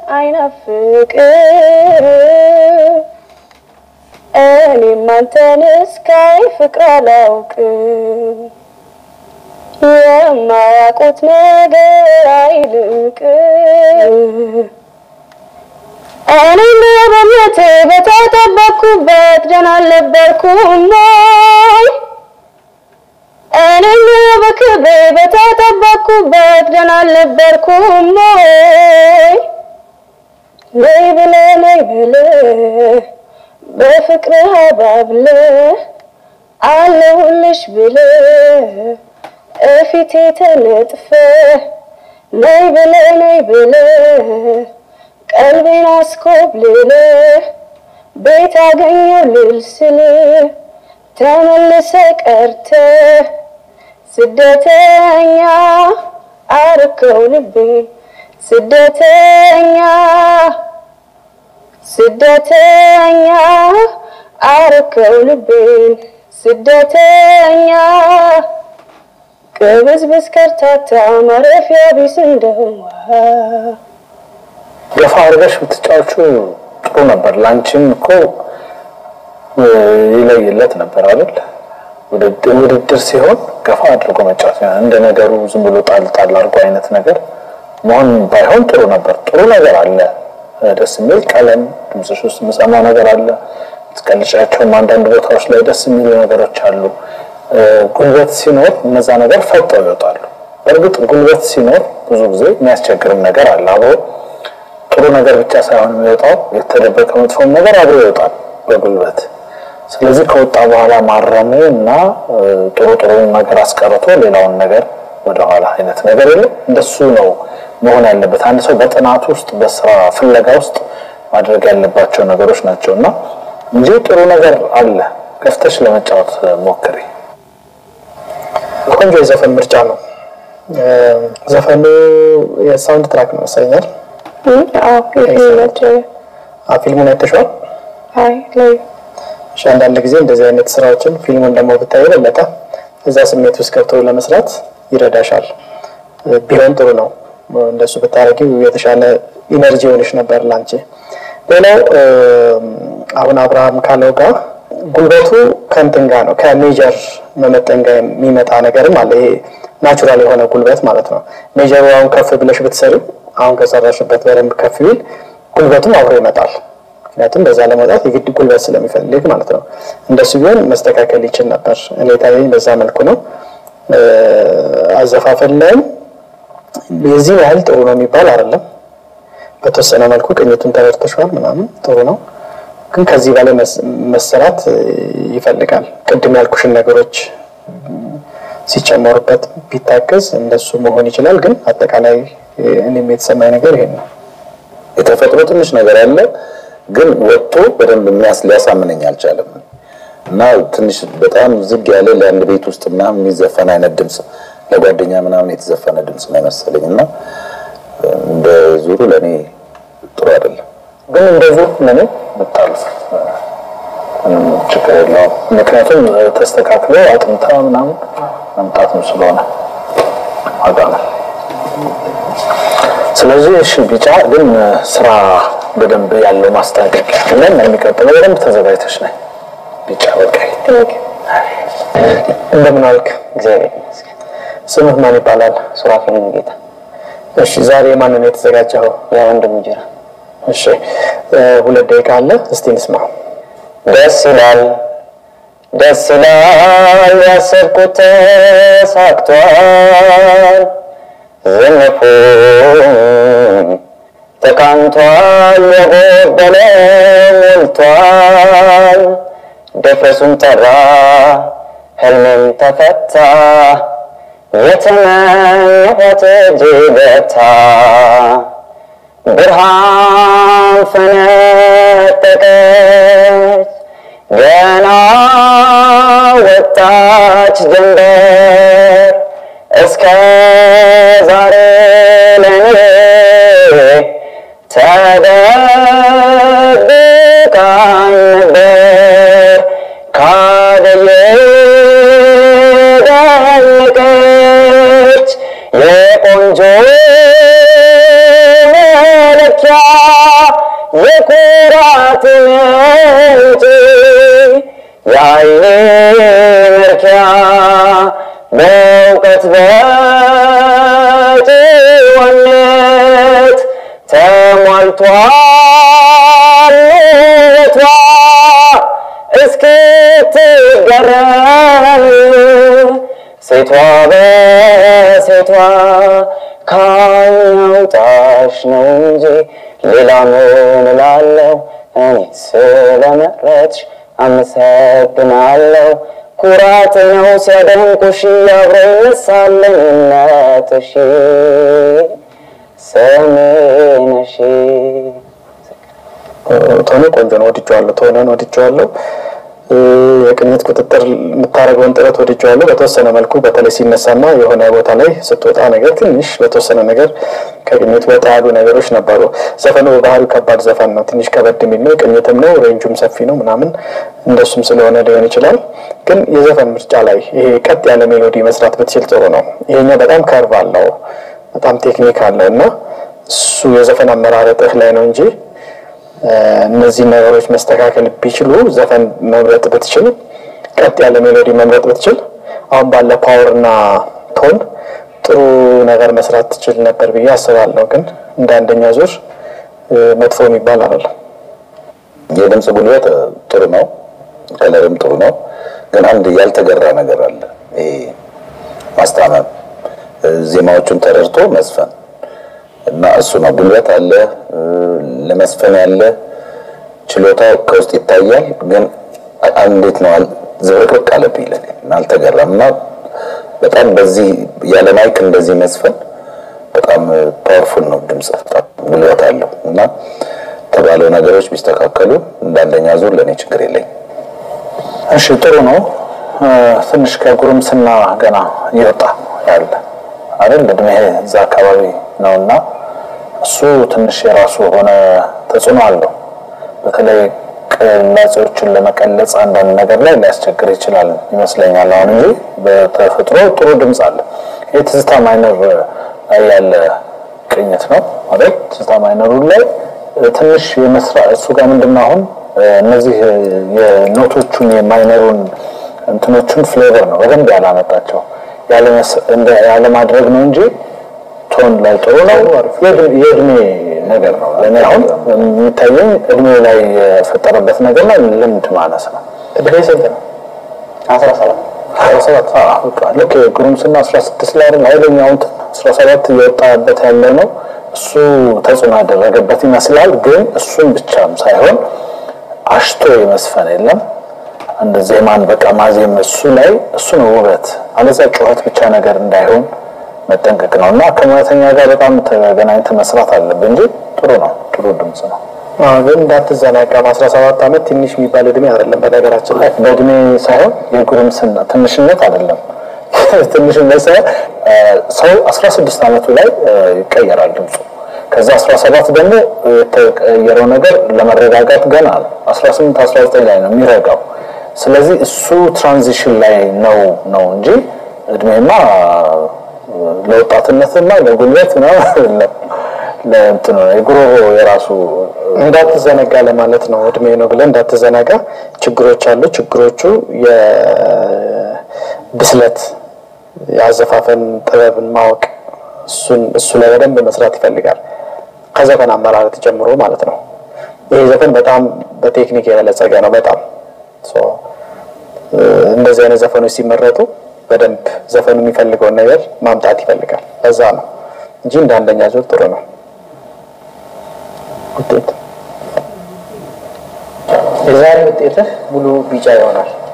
አይናፍቅ እኔ ማንተንስ ካይ ፍቅር አላውቅ የማያውቁት ነገር አይልቅ እኔ በእምነቴ በተጠበቅኩበት ደህና አልነበርኩም እኔ በክብሬ በተጠበቅኩበት ደህና አልነበርኩም ነይ ብለህ በፍቅር አባብለህ አለሁልሽ ብለህ እፊቴ ተነጥፈህ ነይ ብለህ ቀልቤን አስኮብልለህ ቤት አገኘው ልልስልህ ተመልሰህ ቀርተህ ስደተኛ አረከው ልቤን ስደተኛ አረከው ልቤን ስደተኛ ከብዝብዝ ከርታታ ማረፊያ ቢስ እንደው የፋርገሽ ብትጫወቹ ጥሩ ነበር ላንቺም እኮ ይለይለት ነበር አይደል ውድድር ሲሆን ገፋ አድርጎ መጫወት እንደ ነገሩ ዝም ብሎ ጣል አድርጎ አይነት ነገር ማን ባይሆን ጥሩ ነበር ጥሩ ነገር አለ ደስ የሚል ቀለም ድምጽሽ ውስጥ መሰማው ነገር አለ ትቀልጫቸው አንዳንድ ቦታዎች ላይ ደስ የሚሉ ነገሮች አሉ ጉልበት ሲኖር እነዛ ነገር ፈጠው ይወጣሉ በእርግጥ ጉልበት ሲኖር ብዙ ጊዜ የሚያስቸግርም ነገር አለ አብሮ ጥሩ ነገር ብቻ ሳይሆን የሚወጣው የተደበቀ መጥፎ ነገር አብሮ ይወጣል በጉልበት ስለዚህ ከወጣ በኋላ ማረሙና ጥሩ ነገር አስቀርቶ ሌላውን ነገር ወደ ኋላ አይነት ነገር የለም እንደሱ ነው መሆን ያለበት አንድ ሰው በጥናት ውስጥ በስራ ፍለጋ ውስጥ ማድረግ ያለባቸው ነገሮች ናቸውና እንጂ ጥሩ ነገር አለ ከፍተሽ ለመጫወት ሞክሪ ቆንጆ ዘፈን ምርጫ ነው ዘፈኑ የሳውንድ ትራክ ነው መሰለኝ ፊልሙን አይተሽዋል አይ ላይ አንዳንድ ጊዜ እንደዚህ አይነት ስራዎችን ፊልሙን ደግሞ ብታዩ ለለታ እዛ ስሜት ውስጥ ገብቶ ለመስራት ይረዳሻል ቢሆን ጥሩ ነው እንደሱ በታረቂው የተሻለ ኢነርጂ ሆነሽ ነበር ላንቺ ሌላው አሁን አብርሃም ካለው ጋር ጉልበቱ ከንትን ጋር ነው ከሜጀር መመጠን ጋር የሚመጣ ነገርም አለ ይሄ ናቹራል የሆነ ጉልበት ማለት ነው ሜጀሩ አሁን ከፍ ብለሽ ብትሰሪ አሁን ከሰራሽበት በደንብ ከፍ ቢል ጉልበቱም አብሮ ይመጣል ምክንያቱም በዛ ለመውጣት የግድ ጉልበት ስለሚፈልግ ማለት ነው እንደሱ ቢሆን መስተካከል ይችል ነበር እኔ ታየኝ በዛ መልኩ ነው አዘፋፈን ላይ በዚህ ያህል ጥሩ ነው የሚባል አይደለም በተወሰነ መልኩ ቅኝቱን ተረድተሻል ምናምን ጥሩ ነው ግን ከዚህ በላይ መሰራት ይፈልጋል ቅድም ያልኩሽን ነገሮች ሲጨመሩበት ቢታከስ እንደሱ መሆን ይችላል ግን አጠቃላይ እኔም የተሰማኝ ነገር ይሄ ነው የተፈጥሮ ትንሽ ነገር አለ ግን ወጥቶ በደንብ ሊያሳምነኝ አልቻለም እና ትንሽ በጣም ዝግ ያለ ለአንድ ቤት ውስጥ ምናምን የሚዘፈን አይነት ድምጽ ለጓደኛ ምናምን የተዘፈነ ድምጽ ነው መሰለኝና በዙሩ ለኔ ጥሩ አይደለም ግን እንደዚህ ምን መጣልፍ ችግር የለውም ምክንያቱም ተስተካክሎ አጥንታ ምናምን መምጣት ነው ስለሆነ አጋና ስለዚህ እሺ ቢጫ ግን ስራ በደንብ ያለው ማስታወቂያ እና የሚቀጥለው በደንብ ተዘጋጅተሽ ነኝ ቢጫ በቃ እንደምን አልክ እግዚአብሔር ይመስገን ስምህ ማን ይባላል ሱራፌል ጌታ እሺ ዛሬ ማን ነው የተዘጋጀው ያወንድም ጀራ እሺ ሁለት ደቂቃ አለ እስቲ እንስማ ደስ ይላል ያሰብኩት ሳክቷል ዘነፉ ተካንቷል የጎደለ ሞልቷል ደፈሱን ተራ ህልሜም ተፈታ የተመኘሁት ጅበታ ብርሃን ፈነጠቀች ገና ወጣች ጀንበር እስከ ዛሬ ለኔ ተደብቃኝ ነበር ካደየ ደመቀች የቆንጆ መለኪያ የኩራት ምንጭ የዓይኔ መርኪያ በእውቀት በጭዋነት ተሟልቷል ውበቷ እስክትገረም ሴቷ በሴቷ ካያውጣሽ ነው እንጂ ሌላ ምን እላለሁ እኔ ስለመረጥሽ አመሰግናለሁ ኩራት ነው ሲያደንቁሽ አብረው ይነሳልነትሽ ሰሜነሽ ቶሎ ቆንጆ ነው ወድጄዋለሁ ቶሎን ወድጄዋለሁ የቅኝት ቁጥጥር የምታረገውን ጥረት ወድጄዋለሁ በተወሰነ መልኩ በተለይ ሲነሳና የሆነ ቦታ ላይ ስትወጣ ነገር ትንሽ በተወሰነ ነገር ከቅኝት ወጣ ያሉ ነገሮች ነበሩ ዘፈኑ በባህሪው ከባድ ዘፈን ነው ትንሽ ከበድ የሚል ነው ቅኝትም ነው ሬንጁም ሰፊ ነው ምናምን እንደሱም ስለሆነ ሊሆን ይችላል ግን የዘፈን ምርጫ ላይ ይሄ ቀጥ ያለ ሜሎዲ መስራት ብትችል ጥሩ ነው ይሄኛው በጣም ከርቭ አለው በጣም ቴክኒክ አለውና እሱ የዘፈን አመራረጥህ ላይ ነው እንጂ እነዚህ ነገሮች መስተካከል ቢችሉ ዘፈን መምረጥ ብትችል ቀጥ ያለ ሜሎዲ መምረጥ ብትችል አሁን ባለ ፓወርና ቶን ጥሩ ነገር መስራት ትችል ነበር ብዬ አስባለሁ ግን እንደ አንደኛ ዙር መጥፎ የሚባል አይደለም የድምጽ ጉልበት ጥሩ ነው ከለርም ጥሩ ነው ግን አንድ ያልተገራ ነገር አለ ይሄ ማስተማም ዜማዎቹን ተረድቶ መስፈን እና እሱ ነው ጉልበት አለ ለመስፈን ያለ ችሎታ ከውስጥ ይታያል ግን እንዴት ነው ዝብርቅርቅ አለብኝ ለኔ አልተገራምና በጣም በዚህ ያለ ማይክ እንደዚህ መስፈን በጣም ፓወርፉል ነው ድምጽ ጉልበት አለው እና ተባለው ነገሮች ቢስተካከሉ እንዳንደኛ ዙር ለኔ ችግር የለኝ እሺ ጥሩ ነው ትንሽ ከጉርምስና ገና ይወጣ ያለ አይደል እድሜ እዛ አካባቢ ነውና እሱ ትንሽ የራሱ ሆነ ተጽዕኖ አለው በተለይ ቅላጼዎችን ለመቀለጽ አንዳንድ ነገር ላይ ሊያስቸግር ይችላል ይመስለኛል አሁን እንጂ በተፈጥሮ ጥሩ ድምጽ አለ የትዝታ ማይነር ያለ ቅኝት ነው አይደል ትዝታ ማይነሩ ላይ ትንሽ የመስራ እሱ ጋር ምንድነው አሁን እነዚህ የኖቶቹን የማይነሩን እንትኖቹን ፍሌቨር ነው በደንብ ያላመጣቸው ያለ ማድረግ ነው እንጂ ቶን ላይ ጥሩ ነው የእድሜ ነገር ነው ለኔ አሁን የሚታየኝ እድሜ ላይ የፈጠረበት ነገር ላይ ልምድ ማነስ ነው እድሜ ስንት ነው 17 በቃ ልክ ጉርምስና 16 ላይ አይደለም 17 እየወጣበት ያለ ነው እሱ ተጽዕኖ ያደረገበት ይመስላል ግን እሱን ብቻም ሳይሆን አሽቶ የመስፈን የለም እንደ ዜማን በቃ ማዜም እሱ ላይ እሱ ነው ውበት አለዛ ጩኸት ብቻ ነገር እንዳይሆን መጠንቀቅ ነውና ከሙያተኛ ጋር በጣም ተገናኝተ መስራት አለብን እንጂ ጥሩ ነው ጥሩ ድምጽ ነው ግን እንዳትዘናጋ 17 አመት ትንሽ የሚባል እድሜ አይደለም በነገራችን ላይ በእድሜ ሳይሆን የጉርምስና ትንሽነት አይደለም ትንሽነት ሰው 16 አመቱ ላይ ይቀየራል ድምጹ ከዛ 17 ደግሞ የተቀየረው ነገር ለመረጋጋት ገና 18 19 ላይ ነው የሚረጋው ስለዚህ እሱ ትራንዚሽን ላይ ነው እንጂ እድሜማ ለወጣትነትና ለጉልበት ነው ለእንትኑ የጉሮሮ የራሱ እንዳትዘናጋ ለማለት ነው እድሜ ነው ብለን እንዳትዘናጋ ችግሮች አሉ ችግሮቹ የብስለት ያዘፋፈን ጥበብን ማወቅ እሱ ላይ በደንብ መስራት ይፈልጋል ከዘፈን አመራረት ጀምሮ ማለት ነው ይሄ ዘፈን በጣም በቴክኒክ የበለጸገ ነው በጣም እንደዚህ አይነት ዘፈኖች ሲመረጡ በደንብ ዘፈኑ የሚፈልገው ነገር ማምጣት ይፈልጋል ለዛ ነው እንጂ እንደ አንደኛ ዙር ጥሩ ነው ውጤት የዛሬ ውጤት ሙሉ ቢጫ ይሆናል